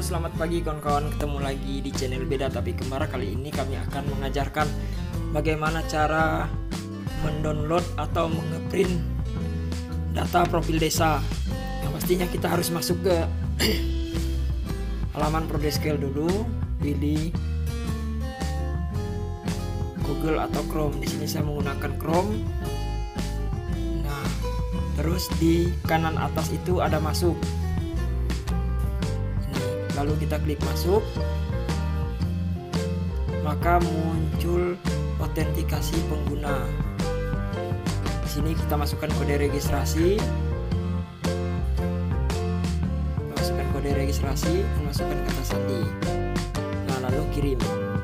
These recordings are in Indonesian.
selamat pagi kawan-kawan, ketemu lagi di channel Beda Tapi Kembar. Kali ini kami akan mengajarkan bagaimana cara mendownload atau mengeprint data profil desa. Yang pastinya kita harus masuk ke halaman Prodescale dulu, pilih Google atau Chrome. Di sini saya menggunakan Chrome. Nah, terus di kanan atas itu ada masuk. Lalu kita klik masuk, maka muncul autentikasi pengguna. Di sini kita masukkan kode registrasi, dan masukkan kata sandi. Nah, lalu kirim.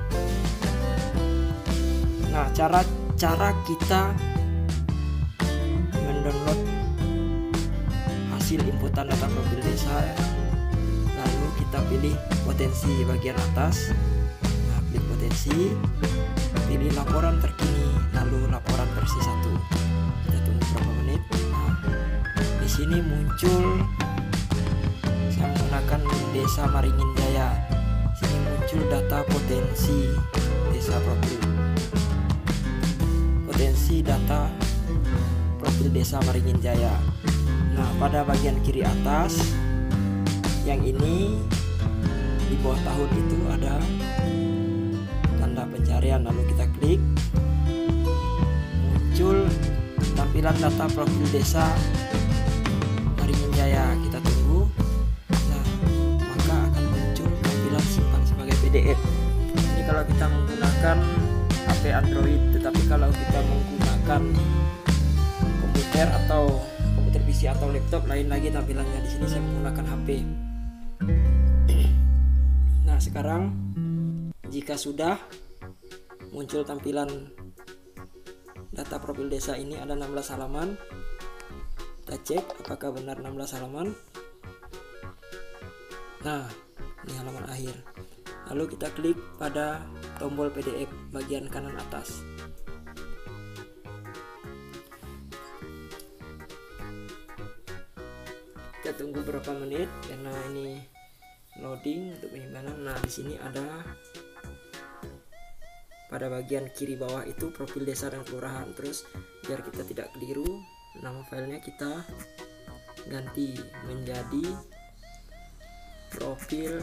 Nah, cara kita mendownload hasil inputan data profil desa. Lalu kita pilih potensi bagian atas. Nah, klik potensi, pilih laporan terkini, lalu laporan versi 1. Kita tunggu beberapa menit. Nah, di sini muncul, saya menggunakan Desa Maringin Jaya. Sini muncul data potensi desa profil. Potensi data profil Desa Maringin Jaya. Nah, pada bagian kiri atas yang ini di bawah tahun itu ada tanda pencarian, lalu kita klik, muncul tampilan data profil desa Maringin Jaya. Kita tunggu. Nah, maka akan muncul tampilan simpan sebagai PDF. Ini kalau kita menggunakan HP Android, tetapi kalau kita menggunakan komputer atau komputer PC atau laptop lain lagi tampilannya. Di sini saya menggunakan HP. Nah, sekarang jika sudah muncul tampilan data profil desa ini ada 16 halaman, kita cek apakah benar 16 halaman. Nah, ini halaman akhir. Lalu kita klik pada tombol PDF bagian kanan atas. Kita tunggu beberapa menit karena ini loading untuk penyimpanan. Nah, di sini ada pada bagian kiri bawah itu profil desa dan kelurahan. Terus biar kita tidak keliru, nama filenya kita ganti menjadi profil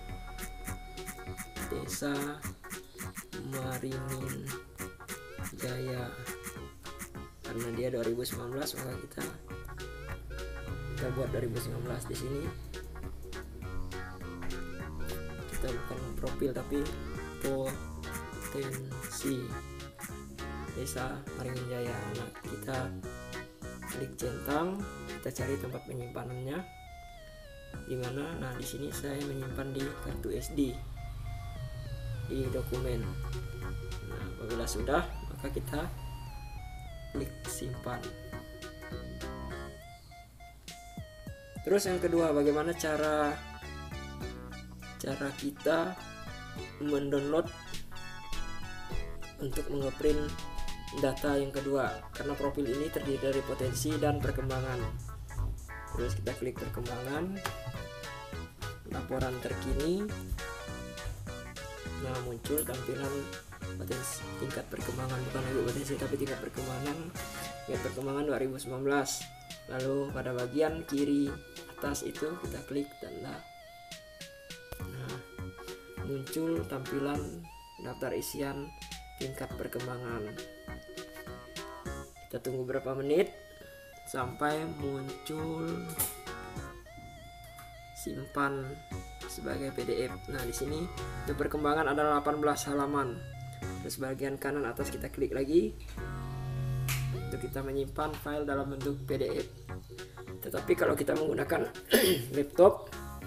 desa Maringin Jaya. Karena dia 2019, maka kita buat 2019. Di sini kita bukan profil tapi potensi desa Maringin Jaya. Nah, kita klik centang, kita cari tempat penyimpanannya di mana. Nah, di sini saya menyimpan di kartu SD di dokumen. Nah, apabila sudah, maka kita klik simpan. Terus yang kedua, bagaimana cara kita mendownload untuk mengeprint data yang kedua, karena profil ini terdiri dari potensi dan perkembangan. Terus kita klik perkembangan, laporan terkini. Nah, muncul tampilan potensi tingkat perkembangan, bukan lagi potensi tapi tingkat perkembangan 2019. Lalu pada bagian kiri atas itu kita klik tanda. Nah, muncul tampilan daftar isian tingkat perkembangan. Kita tunggu berapa menit sampai muncul simpan sebagai PDF. Nah, di sini untuk perkembangan ada 18 halaman. Terus bagian kanan atas kita klik lagi untuk kita menyimpan file dalam bentuk PDF. Tetapi kalau kita menggunakan laptop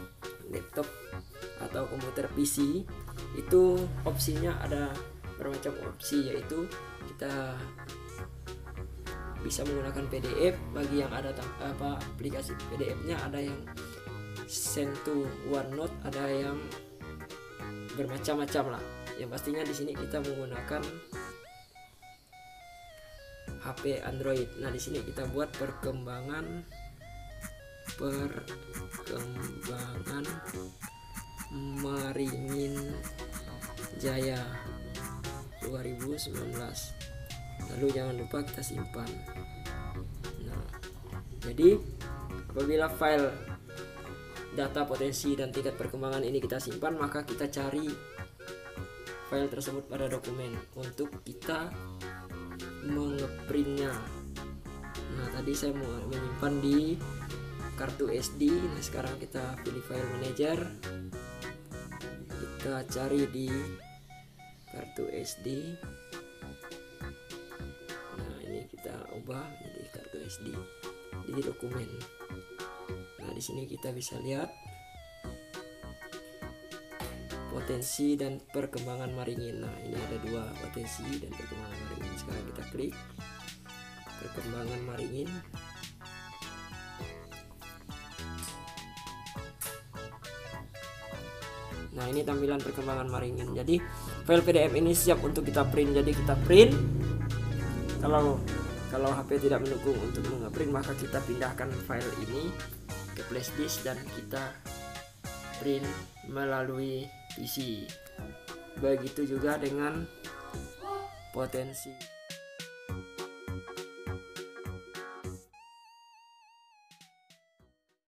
atau komputer PC, itu opsinya ada bermacam opsi, yaitu kita bisa menggunakan PDF. Bagi yang ada aplikasi PDF-nya, ada yang send to OneNote, ada yang bermacam-macam lah. Yang pastinya di sini kita menggunakan HP Android. Nah, di sini kita buat perkembangan Maringin Jaya 2019. Lalu jangan lupa kita simpan. Nah, jadi apabila file data potensi dan tingkat perkembangan ini kita simpan, maka kita cari file tersebut pada dokumen untuk kita mengeprintnya. Nah, tadi saya mau menyimpan di kartu SD. Nah, sekarang kita pilih file manager, kita cari di kartu SD. Nah, ini kita ubah menjadi kartu SD di dokumen. Nah, di sini kita bisa lihat potensi dan perkembangan Maringin. Nah, ini ada dua, potensi dan perkembangan Maringin. Sekarang kita klik perkembangan Maringin. Nah, ini tampilan perkembangan Maringin. Jadi file PDF ini siap untuk kita print. Jadi kita print. Kalau HP tidak mendukung untuk mengeprint, maka kita pindahkan file ini ke flash disk dan kita print melalui PC. Begitu juga dengan potensi.